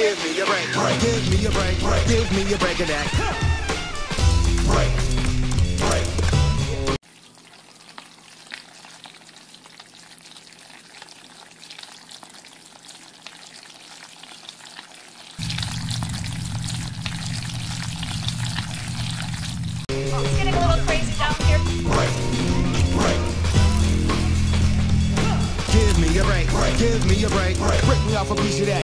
Give me a break. Give me a break. Give me a break of that. Break. Break. It's getting a little crazy down here. Break. Break. Give me a break. Give me a break. Break me off a piece of that.